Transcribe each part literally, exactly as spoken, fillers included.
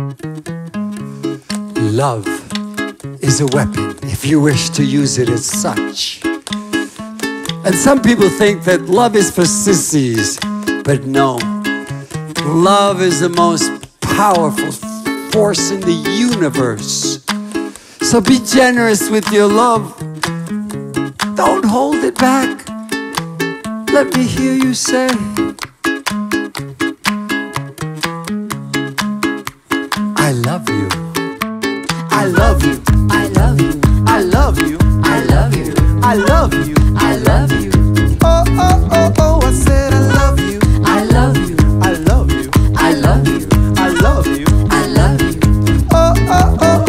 Love is a weapon if you wish to use it as such. And some people think that love is for sissies, but no. Love is the most powerful force in the universe. So be generous with your love. Don't hold it back. Let me hear you say, I love you. I love you. I love you. I love you. I love you. I love you. I love you. Oh, oh, oh, oh, I said I love you. I love you. I love you. I love you. I love you. I love you. Oh, oh, oh,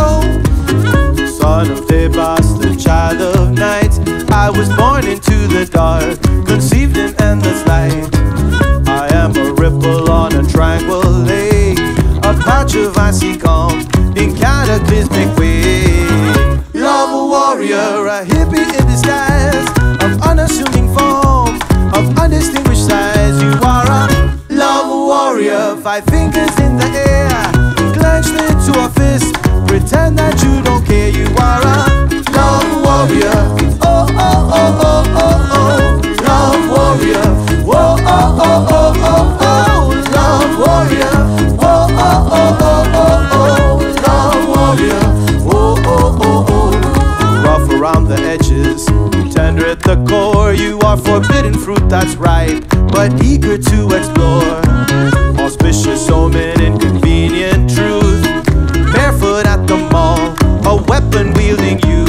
oh. Son of day, bastard, child of night. I was born into the dark, conceived in endless light. I am a ripple on a tranquil lake, a patch of icy calm in cataclysmic way. Love a warrior, a hippie in disguise, of unassuming form, of undistinguished size. You are a love warrior, five fingers in the air, clenched into a fist, pretend that you don't care. You are a love warrior. Oh, oh, oh, oh, oh, oh, love warrior. Whoa, oh, oh, oh, oh, oh, love warrior. Oh, oh, oh, oh, oh, oh, love warrior. Oh, oh, oh, oh. Rough around the edges, tender at the core. You are forbidden fruit that's ripe, but eager to explore. Auspicious omen, inconvenient truth. Barefoot at the mall, a weapon wielding you.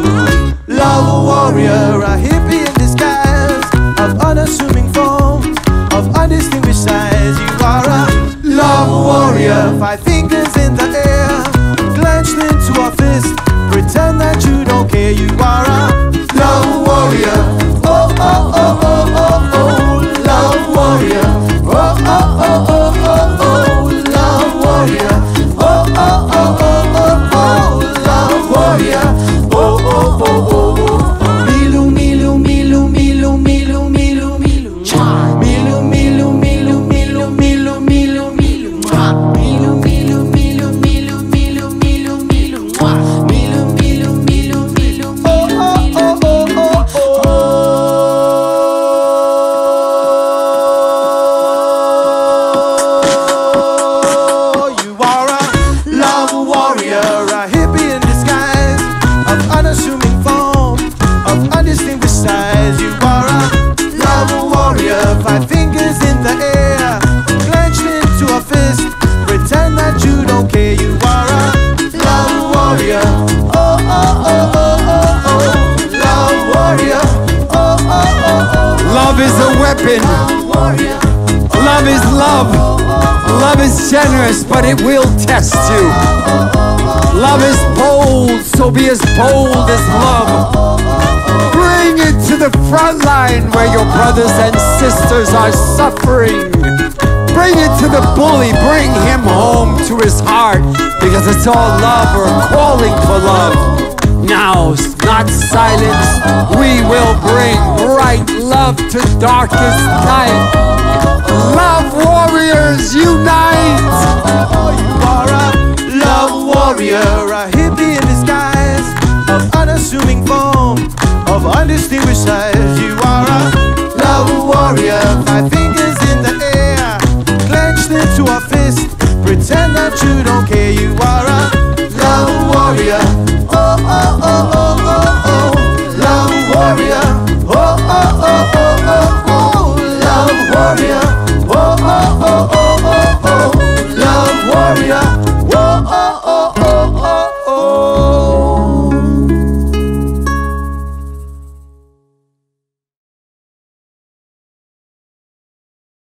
Love a warrior, a hippie in disguise, of unassuming form, of undistinguished size. You are a love warrior, five fingers in the air, clenched into a fist, pretend that you don't care. You are a love warrior. Oh, oh, oh, oh, oh, oh, love warrior. Oh, oh, oh, oh, oh, oh, love warrior. Oh, oh, oh, oh, oh, oh, love warrior. Oh, oh, oh, oh, oh. Milu, milu, milu, milu, milu, milu, milu. Milu, milu, milu, milu, milu, milu, milu. Milu, milu, milu, milu, milu, milu, milu. Milu, milu, milu, milu, milu, milu. Oh, oh, oh, oh, oh. You are a love warrior, a hippie in disguise, of unassuming form, of undistinguished size. You are a love warrior, five fingers in the air, clenched into a fist, pretend that you don't care. You are a love warrior. Oh, oh, oh, oh, oh, oh, love warrior. Oh, oh, oh, oh. Love is a weapon. Love is love. Love is generous, but it will test you. Love is bold, so be as bold as love. Bring it to the front line where your brothers and sisters are suffering. Bring it to the bully, bring him home to his heart, because it's all love or calling for love. Now, not silence, we will bring bright love to darkest night. Love warriors unite! You are a love warrior, a hippie in disguise, of unassuming form, of undistinguished size. You are a love warrior, five fingers in the air, clenched into a fist, pretend that you don't care. You are a